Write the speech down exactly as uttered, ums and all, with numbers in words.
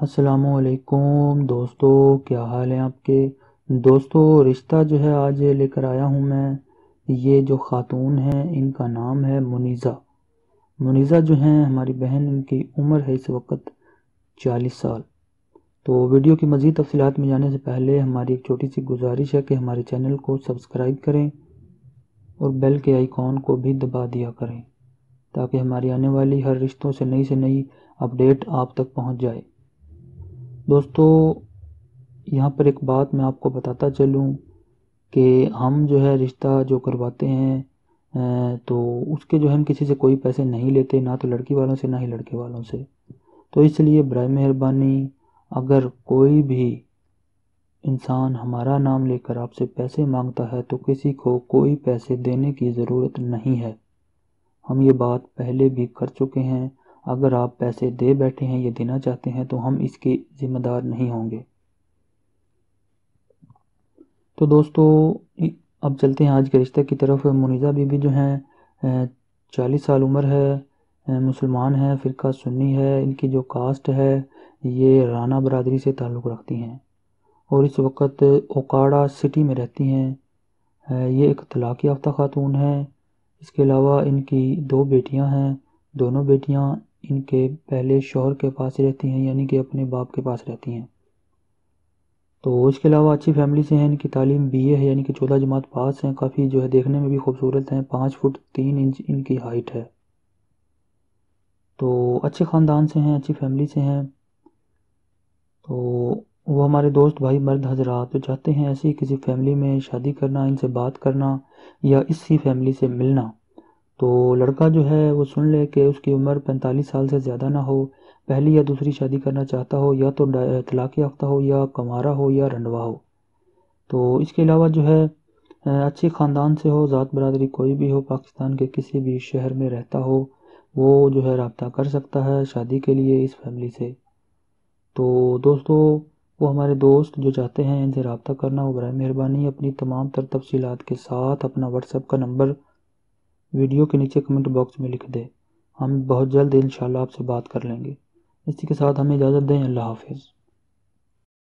السلام علیکم دوستو، کیا حال ہیں آپ کے دوستو؟ رشتہ جو ہے آج لے کر آیا ہوں میں۔ یہ جو خاتون ہیں ان کا نام ہے منیزہ۔ منیزہ جو ہیں ہماری بہن، ان کی عمر ہے اس وقت چالیس سال۔ تو ویڈیو کی مزید تفصیلات میں جانے سے پہلے ہماری ایک چھوٹی سی گزارش ہے کہ ہمارے چینل کو سبسکرائب کریں اور بیل کے آئیکن کو بھی دبا دیا کریں تاکہ ہماری آنے والی ہر رشتوں سے نئی سے نئی اپڈیٹ آپ تک پہنچ جائے۔ دوستو، یہاں پر ایک بات میں آپ کو بتاتا چلوں کہ ہم جو ہے رشتہ جو کرواتے ہیں تو اس کے جو ہے ہم کسی سے کوئی پیسے نہیں لیتے، نہ تو لڑکی والوں سے نہ ہی لڑکے والوں سے۔ تو اس لیے برائے مہربانی اگر کوئی بھی انسان ہمارا نام لے کر آپ سے پیسے مانگتا ہے تو کسی کو کوئی پیسے دینے کی ضرورت نہیں ہے۔ ہم یہ بات پہلے بھی کر چکے ہیں۔ اگر آپ پیسے دے بیٹھے ہیں یا دینا چاہتے ہیں تو ہم اس کے ذمہ دار نہیں ہوں گے۔ تو دوستو اب چلتے ہیں آج کے رشتہ کی طرف۔ منیزہ بی بی جو ہیں چالیس سال عمر ہے، مسلمان ہیں، فرقہ سنی ہے، ان کی جو کاسٹ ہے یہ رانا برادری سے تعلق رکھتی ہیں اور اس وقت اوکاڑا سٹی میں رہتی ہیں۔ یہ ایک طلاق یافتہ خاتون ہے۔ اس کے علاوہ ان کی دو بیٹیاں ہیں، دونوں بیٹیاں ان کے پہلے شوہر کے پاس رہتی ہیں، یعنی کہ اپنے باپ کے پاس رہتی ہیں۔ تو اس کے علاوہ اچھی فیملی سے ہیں، ان کی تعلیم بی اے ہے، یعنی کہ چودہ جماعت پاس ہیں، کافی جو ہے دیکھنے میں بھی خوبصورت ہیں، پانچ فٹ تین انچ ان کی ہائٹ ہے۔ تو اچھے خاندان سے ہیں، اچھی فیملی سے ہیں۔ تو وہ ہمارے دوست بھائی مرد حضرات جو چاہتے ہیں ایسی کسی فیملی میں شادی کرنا، ان سے بات کرنا یا اسی فیملی سے ملنا، تو لڑکا جو ہے وہ سن لے کہ اس کی عمر پینتالیس سال سے زیادہ نہ ہو، پہلی یا دوسری شادی کرنا چاہتا ہو، یا تو طلاق یافتہ ہو یا کنوارا ہو یا رنڈوا ہو۔ تو اس کے علاوہ جو ہے اچھی خاندان سے ہو، ذات برادری کوئی بھی ہو، پاکستان کے کسی بھی شہر میں رہتا ہو، وہ جو ہے رابطہ کر سکتا ہے شادی کے لیے اس فیملی سے۔ تو دوستو وہ ہمارے دوست جو چاہتے ہیں ان سے رابطہ کرنا، وہ برائے مہربانی اپنی تمام تر تفصیلات کے ساتھ اپنا واٹس ایپ کا نمبر ویڈیو کے نیچے کمنٹ باکس میں لکھ دے۔ ہم بہت جلد انشاءاللہ آپ سے بات کر لیں گے۔ اسی کے ساتھ ہمیں اجازت دیں۔ اللہ حافظ۔